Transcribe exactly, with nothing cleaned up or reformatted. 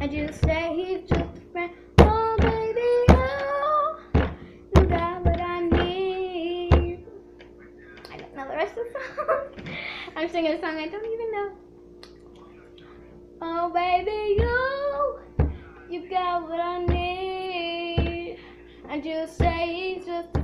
and you say he's just a friend. Oh baby, you, you got what I need. I don't know the rest of the song. I'm singing a song I don't even know. Oh baby, you, you got what I need, and you say he's just